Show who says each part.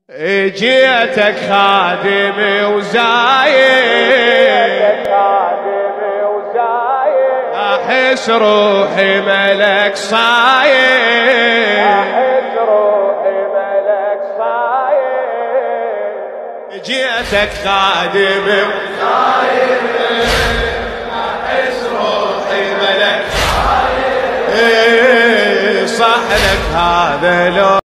Speaker 1: جيتك خادمي وزايد احس روحي ملك صايد جيتك خادمي وزايد احس روحي ملك صايد صح لك هذا لو